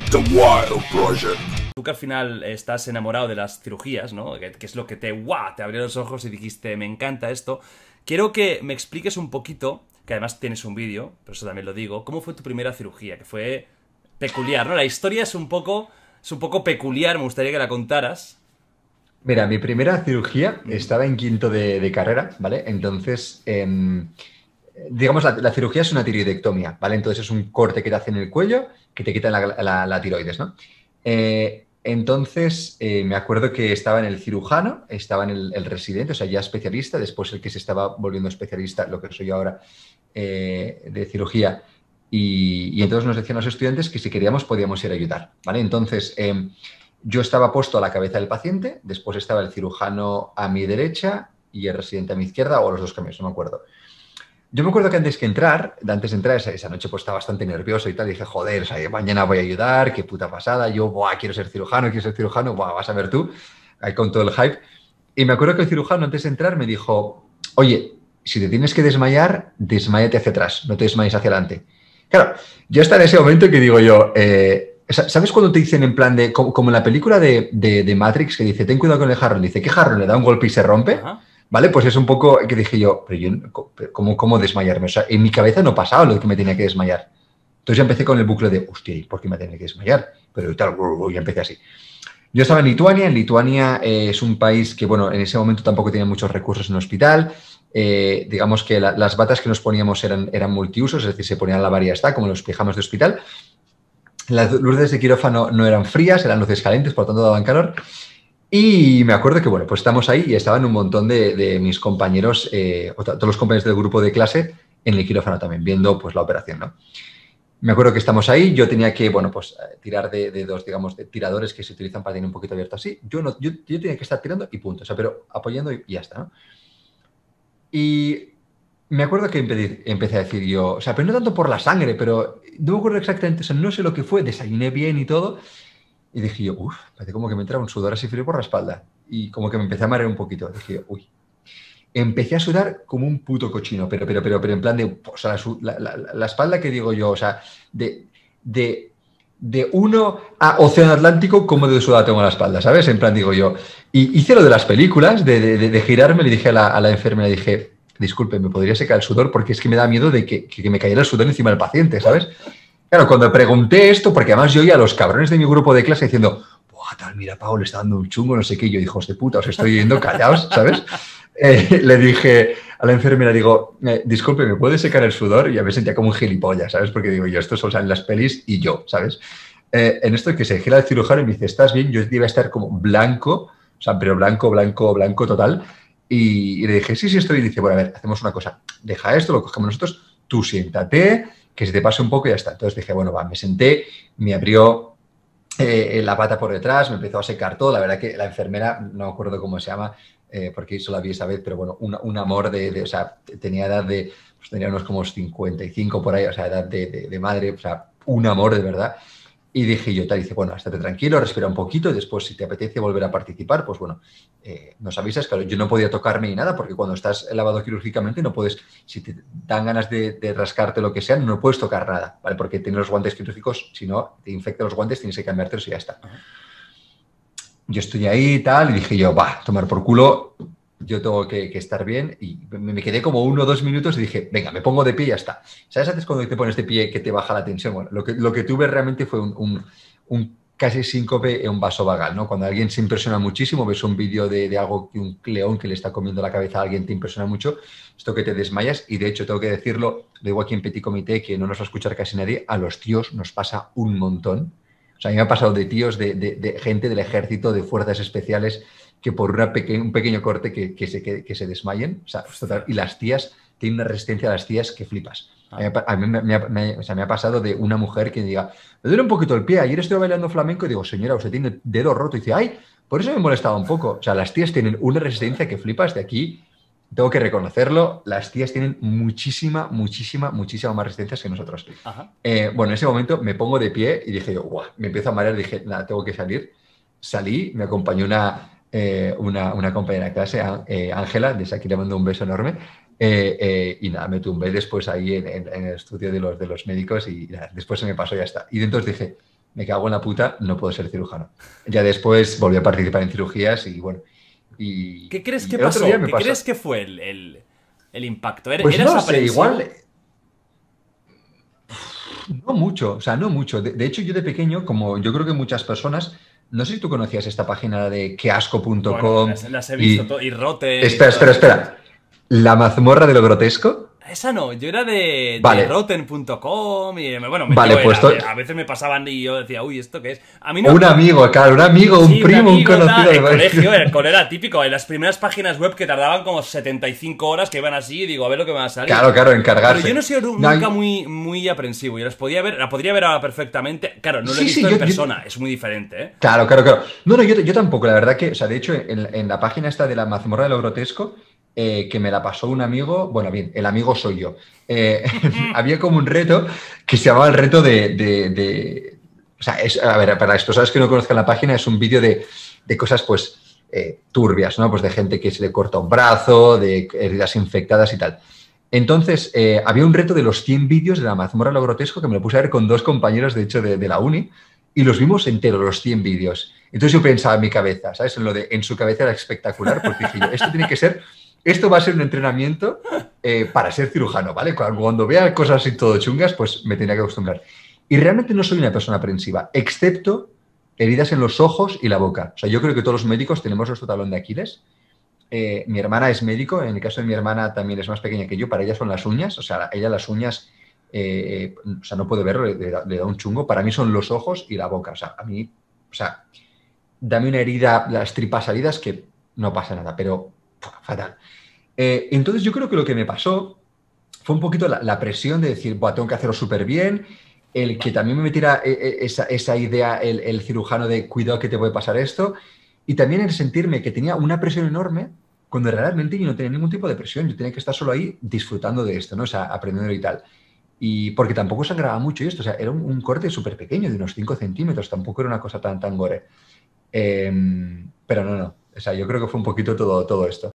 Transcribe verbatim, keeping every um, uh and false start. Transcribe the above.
The Wild Project. Tú que al final estás enamorado de las cirugías, ¿no? Que, que es lo que te, ¡guau!, te abrió los ojos y dijiste, me encanta esto. Quiero que me expliques un poquito, que además tienes un vídeo, pero eso también lo digo, ¿cómo fue tu primera cirugía? Que fue peculiar, ¿no? La historia es un poco, es un poco peculiar, me gustaría que la contaras. Mira, mi primera cirugía estaba en quinto de, de carrera, ¿vale? Entonces, eh, digamos, la, la cirugía es una tiroidectomía, ¿vale? Entonces es un corte que te hacen en el cuello que te quitan la, la, la tiroides, ¿no? Eh, entonces, eh, me acuerdo que estaba en el cirujano, estaba en el, el residente, o sea, ya especialista, después el que se estaba volviendo especialista, lo que soy yo ahora, eh, de cirugía, y, y entonces nos decían los estudiantes que si queríamos podíamos ir a ayudar, ¿vale? Entonces, eh, yo estaba puesto a la cabeza del paciente, después estaba el cirujano a mi derecha y el residente a mi izquierda, o los dos cambios, no me acuerdo. Yo me acuerdo que antes que entrar, antes de entrar, esa, esa noche pues estaba bastante nervioso y tal, y dije, joder, o sea, mañana voy a ayudar, qué puta pasada, yo, buah, quiero ser cirujano, quiero ser cirujano, buah, vas a ver tú, ahí con todo el hype. Y me acuerdo que el cirujano antes de entrar me dijo, oye, si te tienes que desmayar, desmáyate hacia atrás, no te desmayes hacia adelante. Claro, yo hasta en ese momento que digo yo, eh, ¿sabes cuando te dicen en plan de, como, como en la película de, de, de Matrix, que dice, ten cuidado con el jarrón, dice, ¿qué jarrón? Le da un golpe y se rompe. Ajá. ¿Vale? Pues es un poco que dije yo, pero yo, ¿cómo, cómo desmayarme? O sea, en mi cabeza no pasaba lo de que me tenía que desmayar. Entonces ya empecé con el bucle de, hostia, ¿y por qué me tenía que desmayar? Pero tal, ya empecé así. Yo estaba en Lituania. En Lituania eh, es un país que, bueno, en ese momento tampoco tenía muchos recursos en el hospital. Eh, digamos que la, las batas que nos poníamos eran, eran multiusos, es decir, se ponían la varia está, como los pijamas de hospital. Las luces de quirófano no eran frías, eran luces calientes, por lo tanto daban calor. Y me acuerdo que, bueno, pues estamos ahí y estaban un montón de, de mis compañeros, eh, todos los compañeros del grupo de clase en el quirófano también, viendo pues la operación, ¿no? Me acuerdo que estamos ahí, yo tenía que, bueno, pues tirar de, de dos, digamos, de tiradores que se utilizan para tener un poquito abierto así. Yo, no, yo, yo tenía que estar tirando y punto, o sea, pero apoyando y, y ya está, ¿no? Y me acuerdo que empecé, empecé a decir yo, o sea, pero no tanto por la sangre, pero no me acuerdo exactamente, o sea, no sé lo que fue, desayuné bien y todo. Y dije yo, uff, parece como que me entraba un sudor así frío por la espalda. Y como que me empecé a marear un poquito. Dije yo, uy. Empecé a sudar como un puto cochino, pero, pero, pero, pero en plan de, o sea, la, la, la, la espalda que digo yo, o sea, de, de, de uno a Océano Atlántico, como de sudor tengo en la espalda, ¿sabes? En plan digo yo. Y hice lo de las películas, de, de, de, de girarme, le dije a la, a la enfermera, dije, disculpe, ¿me podría secar el sudor? Porque es que me da miedo de que, que me cayera el sudor encima del paciente, ¿sabes? Claro, cuando pregunté esto, porque además yo oía a los cabrones de mi grupo de clase diciendo, buah, tal, mira, Pau, le está dando un chungo, no sé qué, y yo, hijos de puta, os estoy oyendo callaos, ¿sabes? Eh, le dije a la enfermera, digo, eh, disculpe, ¿me puede secar el sudor? Y ya me sentía como un gilipollas, ¿sabes? Porque digo, yo, esto solo sale en las pelis y yo, ¿sabes? Eh, en esto que se gira el cirujano y me dice, ¿estás bien? Yo iba a estar como blanco, o sea, pero blanco, blanco, blanco total. Y, y le dije, sí, sí, estoy. Y dice, bueno, a ver, hacemos una cosa, deja esto, lo cogemos nosotros, tú siéntate, que se te pase un poco y ya está. Entonces dije, bueno, va, me senté, me abrió eh, la pata por detrás, me empezó a secar todo. La verdad que la enfermera, no me acuerdo cómo se llama, eh, porque solo la vi esa vez, pero bueno, un, un amor de, de, o sea, tenía edad de, pues tenía unos como cincuenta y cinco por ahí, o sea, edad de, de, de madre, o sea, un amor de verdad. Y dije yo, tal, dice, bueno, estate tranquilo, respira un poquito y después, si te apetece volver a participar, pues bueno, eh, nos avisas. Claro, yo no podía tocarme ni nada porque cuando estás lavado quirúrgicamente no puedes, si te dan ganas de, de rascarte lo que sea, no puedes tocar nada, ¿vale? Porque tienes los guantes quirúrgicos, si no, te infecta los guantes, tienes que cambiártelos y ya está. Yo estoy ahí y tal, y dije yo, va, tomar por culo, yo tengo que, que estar bien. Y me quedé como uno o dos minutos y dije, venga, me pongo de pie y ya está. ¿Sabes antes cuando te pones de pie que te baja la tensión? Bueno, lo que, lo que tuve realmente fue un, un, un casi síncope en un vaso vagal, ¿no? Cuando alguien se impresiona muchísimo, ves un vídeo de, de algo que un león que le está comiendo la cabeza a alguien te impresiona mucho, esto que te desmayas. Y de hecho, tengo que decirlo, lo digo aquí en Petit Comité, que no nos va a escuchar casi nadie, a los tíos nos pasa un montón. O sea, a mí me ha pasado de tíos, de, de, de gente del ejército, de fuerzas especiales, que por una peque un pequeño corte que, que, se, que, que se desmayen. O sea, total, y las tías, tienen una resistencia a las tías que flipas. A mí, a mí me, me, me, o sea, me ha pasado de una mujer que diga, me duele un poquito el pie, ayer estoy bailando flamenco y digo, señora, usted tiene el dedo roto. Y dice, ay, por eso me molestaba un poco. O sea, las tías tienen una resistencia que flipas. De aquí tengo que reconocerlo, las tías tienen muchísima, muchísima, muchísima más resistencias que nosotros. Eh, bueno, en ese momento me pongo de pie y dije yo, guau, me empiezo a marear, dije, nada, tengo que salir. Salí, me acompañó una, eh, una, una compañera de clase, Ángela, desde aquí le mando un beso enorme, eh, eh, y nada, me tumbé después ahí en, en, en el estudio de los, de los médicos y nada, después se me pasó y ya está. Y entonces dije, me cago en la puta, no puedo ser cirujano. Ya después volví a participar en cirugías y bueno. Y, ¿Qué crees y que el otro pasó? día me ¿Qué pasó. crees que fue el, el, el impacto? ¿Era- Pues ¿Eras no sé, aprensivo? igual, no mucho, o sea, no mucho. De, de hecho, yo de pequeño, como yo creo que muchas personas, no sé si tú conocías esta página de queasco punto Bueno, com las, las he visto, y... to- y Rotten y Espera, todas espera, estas. espera. La mazmorra de lo grotesco. Esa no, yo era de, de Vale, rotten punto com y bueno, vale, yo pues era, to- a veces me pasaban y yo decía, uy, ¿esto qué es? A mí o no, un amigo, claro, un amigo, un sí, un primo, un amigo, tal, conocido el colegio, de... el cole era típico, en las primeras páginas web que tardaban como setenta y cinco horas que iban así, y digo, a ver lo que me va a salir. Claro, claro, Pero yo no he encargarse. sido nu- No, nunca y- muy, muy aprensivo, yo las podía ver, la podría ver ahora perfectamente, claro, no lo he sí, visto sí, en yo, yo- persona, es muy diferente, ¿eh? Claro, claro, claro. No, no, yo, yo tampoco, la verdad que, o sea, de hecho, en, en la página esta de la mazmorra de lo grotesco, eh, que me la pasó un amigo, bueno, bien, el amigo soy yo. Eh, había como un reto que se llamaba el reto de, de- de- o sea, es, a ver, para las personas que no conozcan la página, es un vídeo de, de cosas, pues, eh, turbias, ¿no? Pues de gente que se le corta un brazo, de heridas infectadas y tal. Entonces, eh, había un reto de los cien vídeos de la mazmorra de lo grotesco que me lo puse a ver con dos compañeros, de hecho, de, de la uni, y los vimos enteros, los cien vídeos. Entonces yo pensaba en mi cabeza, ¿sabes? En lo de, en su cabeza era espectacular, porque dije yo, esto tiene que ser, esto va a ser un entrenamiento eh, para ser cirujano, ¿vale? Cuando, cuando vea cosas así todo chungas, pues me tenía que acostumbrar. Y realmente no soy una persona aprensiva, excepto heridas en los ojos y la boca. O sea, yo creo que todos los médicos tenemos nuestro talón de Aquiles. Eh, mi hermana es médico, en el caso de mi hermana también es más pequeña que yo, para ella son las uñas, o sea, ella las uñas, eh, o sea, no puede verlo, le, le da, le da un chungo, para mí son los ojos y la boca, o sea, a mí, o sea, dame una herida, las tripas salidas que no pasa nada, pero puf, fatal. Eh, entonces yo creo que lo que me pasó fue un poquito la, la presión de decir, Buah, tengo que hacerlo súper bien, el que también me metiera eh, eh, esa, esa idea, el, el cirujano de cuidado que te puede pasar esto, y también el sentirme que tenía una presión enorme cuando realmente yo no tenía ningún tipo de presión, yo tenía que estar solo ahí disfrutando de esto, ¿no? O sea, aprendiendo y tal. Y porque tampoco sangraba mucho y esto, o sea, era un, un corte súper pequeño, de unos cinco centímetros, tampoco era una cosa tan, tan gore. Eh, pero no, no, o sea, yo creo que fue un poquito todo, todo esto.